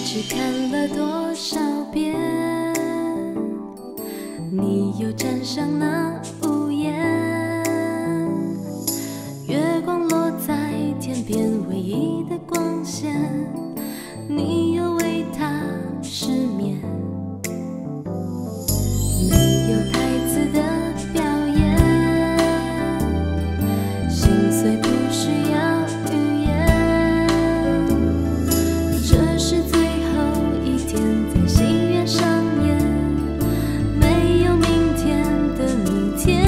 只看了多少遍，你又站上那屋檐，月光落在天边唯一的光线，你又为它失眠。没有台词的表演，心碎不需要语言，这是最后一天在心愿上演，没有明天的明天。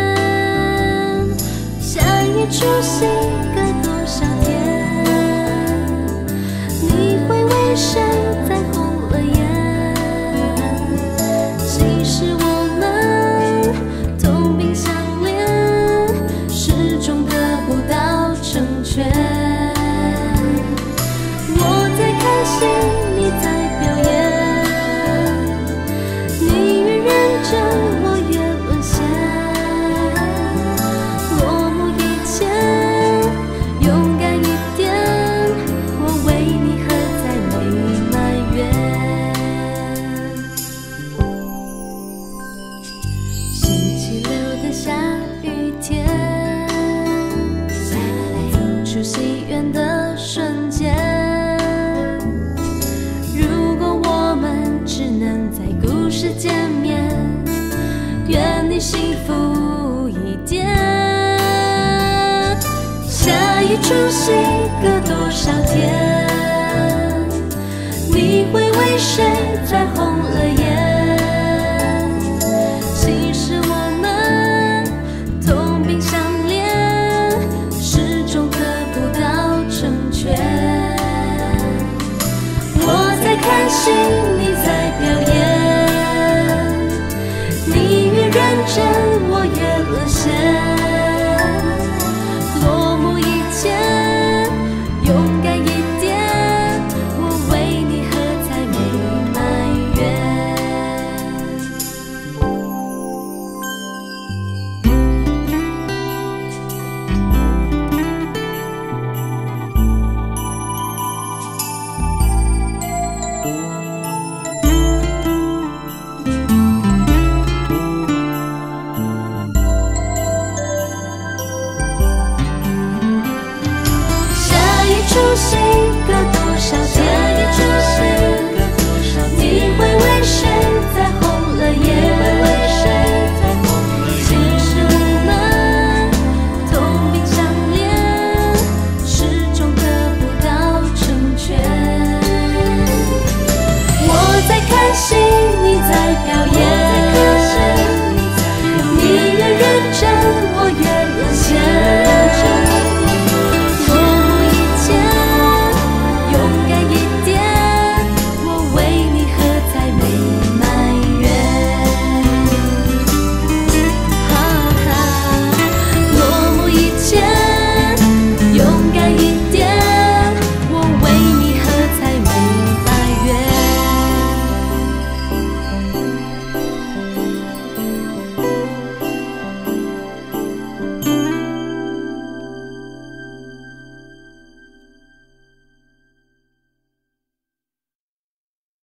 下一出戏隔多少天，你会为谁在红了眼？其实我们同病相怜，始终得不到成全。我在看戏，你在表演，你越认真，我越沦陷。落幕以前，勇敢一点，我为你何再没埋怨。星期六的下雨天，走出戏院的瞬间，如果我们只能在故事见面，愿你幸福一点。下一出戏隔多少天，你会为谁再红了眼？其实我们同病相怜，始终得不到成全。我在看戏，你在表演，你越认真，我越沦陷。